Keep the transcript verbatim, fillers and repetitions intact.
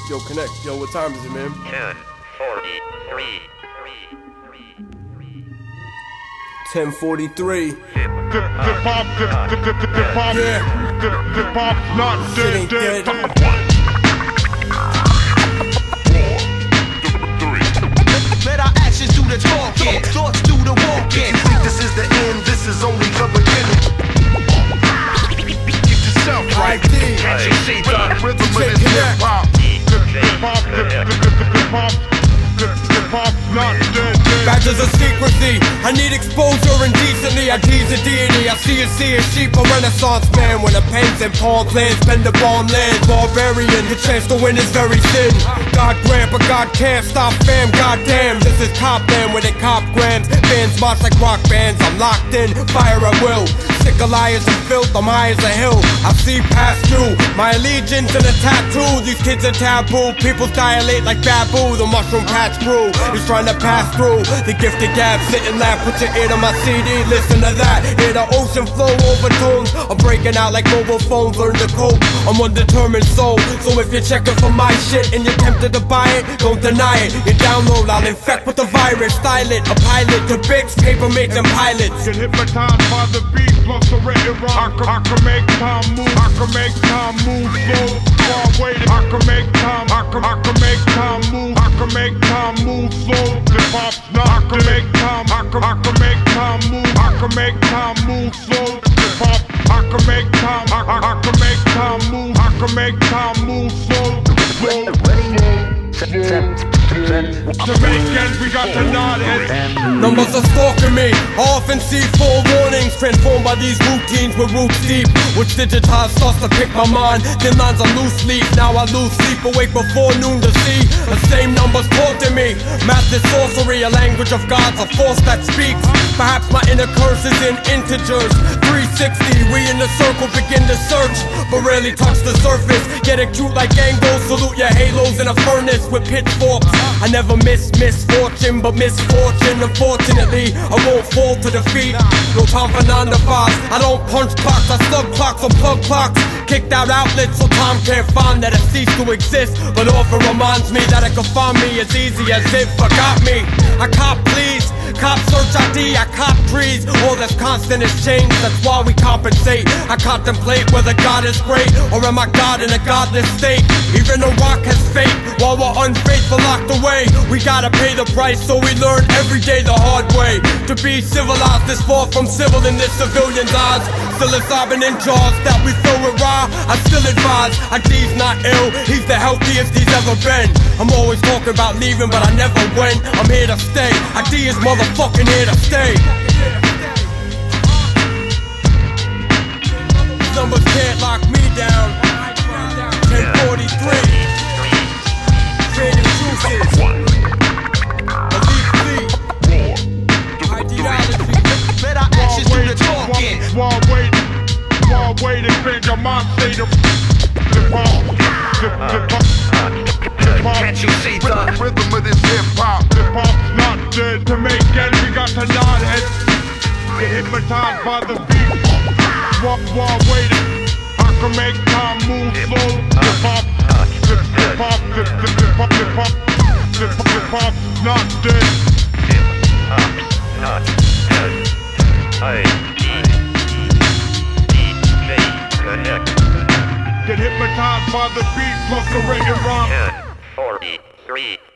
Yo, Connect. Yo, what time is it, man? ten forty-three. ten forty-three. The pop, the the the the pop, the the pop, not dead, dead. Let our actions do the talking, thoughts do the walking. If you think this is the end, this is only the beginning. Get yourself right. I D Catch the rhythm of this hip hop. The pop, the the the pop, the the pop, not dead, dead. Badges of secrecy, I need exposure indecently. I tease a deity, I see a sea of sheep, a renaissance man. When the pens and palm plans bend the bomb land. Barbarian, the chance to win is very thin. God grant, but God can't stop fam, goddamn. This is Cop Land where they cop grams. Fans march like rock bands, I'm locked in, fire at will. Sick of liars and filth, I'm high as a hill. I see past you, my allegiance in a tattoo. These kids are taboo, people dilate like babu. The mushroom patch brew is trying to pass through. The gifted gab, sit and laugh, put your ear to my C D, listen to that. Hear the ocean flow overtones. I'm breaking out like mobile phones, learn to cope. I'm one determined soul, so if you're checking for my shit and you're tempted to buy it, don't deny it. You download, I'll infect with the virus. Style it, a pilot to Bix, paper mates and pilots. Get hypnotized by the beat plus the written rhyme. I can, I can make time move, I can make time move slow. While waiting, I can make time, I can, I can make time move, I can make time move slow. The pop's not, I can make time, I can, I can make time move, I can make time move slow. The pop, I can make time, I, I, I can make time move, I can make time move slow. Jamaicans, we got the nod heads. Numbers are stalking me, I often see full warnings. Transformed by these routines with roots deep, which digitized starts to pick my mind. Thin lines are loose leaf, now I lose sleep. Awake before noon to see the same numbers taunting me. Math is sorcery, a language of gods, a force that speaks. Perhaps my inner curse is in integers. Three sixty, we in the circle begin to search, but rarely touch the surface. Get it cute like angles, salute your halos in a furnace with pitchforks. I never miss misfortune, but misfortune. Unfortunately, I won't fall to defeat. No time for nine to five. I don't punch clocks, I slug clocks or plug clocks. Kicked out outlets so time can't find that it ceased to exist. But often reminds me that it could find me as easy as it forgot me. I cop please, cop search I D, I cop trees. All that's constant is change, that's why we compensate. I contemplate whether God is great, or am I God in a godless state? Even a rock has fate, while we're unfaithful locked away. We gotta pay the price, so we learn every day the hard way. To be civilized is far from civil in this civilian's eyes. Psilocybin in jars that we fill with rye. I still advise, I D's not ill, he's the healthiest he's ever been. I'm always talking about leaving, but I never went. I'm here to stay, I D is motherfucking here to stay. Numbers can't lock me down. ten forty-three. Trading juices. Elite fleet. Ideology. Let our actions do the talking. While waiting, while waiting, change your mind state of the pop, the the pop, the pop. Can't you see the Rhythm of this hip hop. The pop's not dead. To make ends, we got the nod heads. Get hypnotized by the beat. While, while waiting, I can make time move slow. The pop, the, the pop, the, the, the pop, the pop, the, the pop's not dead. not dead. I D D J Connect. Get hypnotized by the beat plus the written rhyme. ten forty-three.